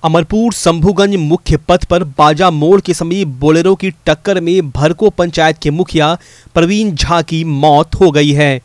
अमरपुर शंभूगंज मुख्य पथ पर बाजा मोड़ के समीप बोलेरो की टक्कर में भरको पंचायत के मुखिया प्रवीण झा की मौत हो गई है।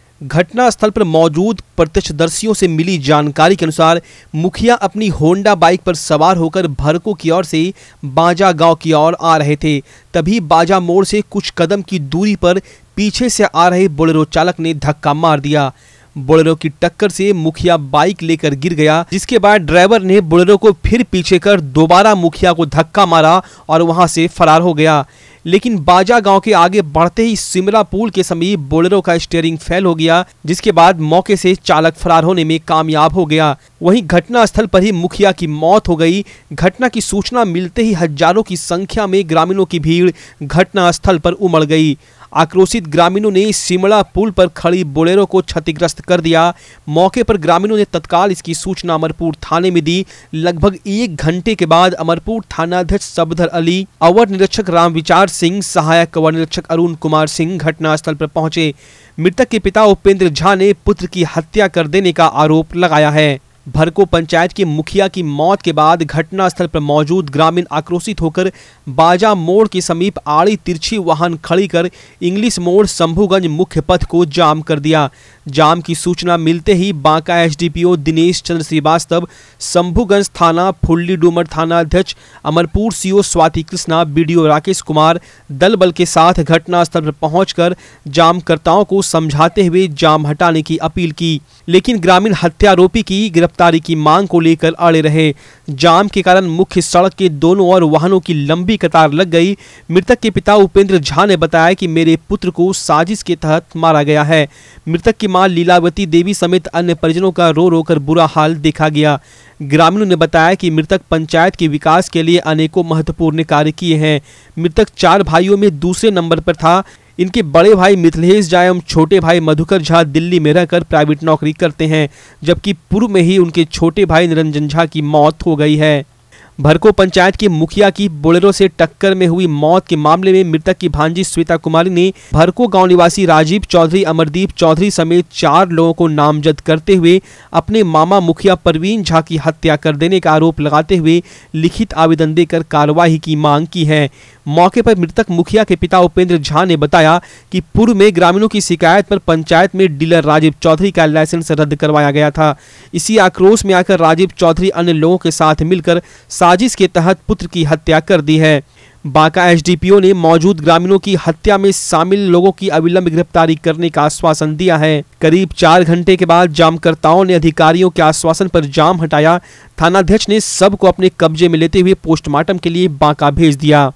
घटना स्थल पर मौजूद प्रत्यक्षदर्शियों से मिली जानकारी के अनुसार मुखिया अपनी होंडा बाइक पर सवार होकर भरको की ओर से बाजा गांव की ओर आ रहे थे। तभी बाजा मोड़ से कुछ कदम की दूरी पर पीछे से आ रहे बोलेरो चालक ने धक्का मार दिया। बोलेरो की टक्कर से मुखिया बाइक लेकर गिर गया, जिसके बाद ड्राइवर ने बोलेरो को फिर पीछे कर दोबारा मुखिया को धक्का मारा और वहां से फरार हो गया। लेकिन बाजा गांव के आगे बढ़ते ही सिमरा पुल के समीप बोलेरो का स्टीयरिंग फेल हो गया, जिसके बाद मौके से चालक फरार होने में कामयाब हो गया। वहीं घटना स्थल पर ही मुखिया की मौत हो गई। घटना की सूचना मिलते ही हजारों की संख्या में ग्रामीणों की भीड़ घटना स्थल पर उमड़ गई। आक्रोशित ग्रामीणों ने सिमड़ा पुल पर खड़ी बोलेरो को क्षतिग्रस्त कर दिया। मौके पर ग्रामीणों ने तत्काल इसकी सूचना अमरपुर थाने में दी। लगभग 1 घंटे के बाद अमरपुर थानाध्यक्ष सफदर अली, अवर निरीक्षक रामविचार सिंह, सहायक अवर निरीक्षक अरुण कुमार सिंह घटनास्थल पर पहुंचे। मृतक के पिता उपेंद्र झा ने पुत्र की हत्या कर देने का आरोप लगाया है। भरको पंचायत के मुखिया की मौत के बाद घटनास्थल पर मौजूद ग्रामीण आक्रोशित होकर बाजा मोड़ के समीप आड़ी तिरछी वाहन खड़ी कर इंग्लिश मोड़ शंभूगंज मुख्य पथ को जाम कर दिया। जाम की सूचना मिलते ही बांका एसडीपीओ दिनेश चंद्र श्रीवास्तव, शंभूगंज थाना, फुल्ली डूमर थाना अध्यक्ष, अमरपुर सीओ स्वाति कृष्णा, बीडीओ राकेश कुमार दल बल के साथ घटनास्थल पर पहुंचकर जामकर्ताओं को समझाते हुए जाम हटाने की अपील की। लेकिन ग्रामीण हत्यारोपी की गिरफ्तारी की मांग को लेकर अड़े रहे। जाम के कारण मुख्य सड़क के दोनों ओर वाहनों की लंबी कतार लग गई। मृतक के पिता उपेंद्र झा ने बताया कि मेरे पुत्र को साजिश के तहत मारा गया है। मृतक की मां लीलावती देवी समेत अन्य परिजनों का रो रो कर बुरा हाल देखा गया। ग्रामीणों ने बताया कि मृतक पंचायत के विकास के लिए अनेकों महत्वपूर्ण कार्य किए हैं। मृतक 4 भाइयों में दूसरे नंबर पर था। इनके बड़े भाई मिथिलेश झा एवं छोटे भाई मधुकर झा दिल्ली में रहकर प्राइवेट नौकरी करते हैं, जबकि पूर्व में ही उनके छोटे भाई निरंजन झा की मौत हो गई है। भरको पंचायत के मुखिया की बोलेरो से टक्कर में हुई मौत के मामले में मृतक की भांजी श्वेता कुमारी ने भरको गांव निवासी राजीव चौधरी, अमरदीप चौधरी समेत 4 लोगों को नामजद करते हुए अपने मामा मुखिया प्रवीण झा की हत्या कर देने का आरोप लगाते हुए लिखित आवेदन देकर कार्रवाई की मांग की है। मौके पर मृतक मुखिया के पिता उपेंद्र झा ने बताया कि पूर्व में ग्रामीणों की शिकायत पर पंचायत में डीलर राजीव चौधरी का लाइसेंस रद्द करवाया गया था। इसी आक्रोश में आकर राजीव चौधरी अन्य लोगों के साथ मिलकर साजिश के तहत पुत्र की हत्या कर दी है। बांका एसडीपीओ ने मौजूद ग्रामीणों की हत्या में शामिल लोगों की अविलंब गिरफ्तारी करने का आश्वासन दिया है। करीब 4 घंटे के बाद जामकर्ताओं ने अधिकारियों के आश्वासन पर जाम हटाया। थानाध्यक्ष ने सब को अपने कब्जे में लेते हुए पोस्टमार्टम के लिए बांका भेज दिया।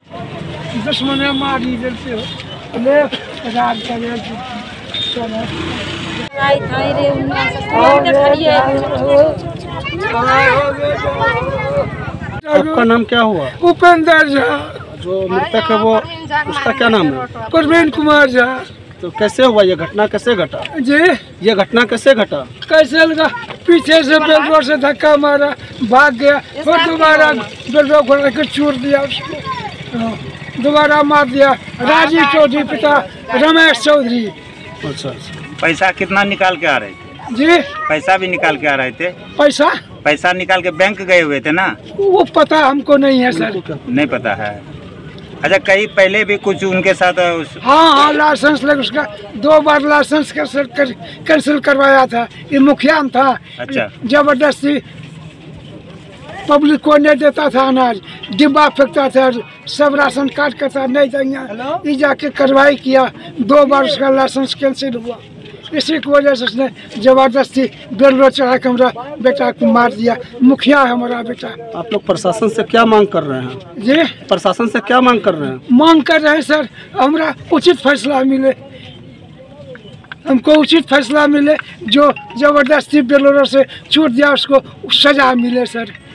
आपका नाम क्या हुआ? उपेंद्र झा। जो मृतक है वो, उसका क्या नाम है? प्रवीण कुमार झा। तो कैसे हुआ ये घटना, कैसे घटा जी? ये घटना कैसे घटा? कैसे लगा? पीछे से बेलडोर से धक्का मारा, भाग गया, फिर दोबारा बेलडोर खोल के चूर दिया उसको, दोबारा मार दिया। राजीव चौधरी पिता रमेश चौधरी। अच्छा। पैसा कितना निकाल के आ रहे थे जी? पैसा भी निकाल के आ रहे थे? पैसा निकाल के बैंक गए हुए थे ना? वो पता हमको नहीं है सर। नहीं पता है। अच्छा, कहीं पहले भी कुछ उनके साथ हाँ, लाइसेंस लग, उसका 2 बार लाइसेंस कैंसिल करवाया था। ये मुखिया था। अच्छा। जबरदस्ती पब्लिक को नहीं देता था अनाज, डिब्बा फेंकता था, सब राशन कार्ड का था, नहीं देंगे। ये जाके कार्रवाई किया, 2 बार उसका लाइसेंस कैंसिल हुआ। इसी की वजह से उसने जबरदस्ती बेलडोर चढ़ा के हमारा बेटा को मार दिया। मुखिया है हमारा बेटा। आप लोग प्रशासन से क्या मांग कर रहे हैं? जी? प्रशासन से क्या मांग कर रहे हैं? मांग कर रहे हैं सर, हमारा उचित फैसला मिले, हमको उचित फैसला मिले। जो जबरदस्ती बेलडोर से छूट दिया उसको सजा मिले सर।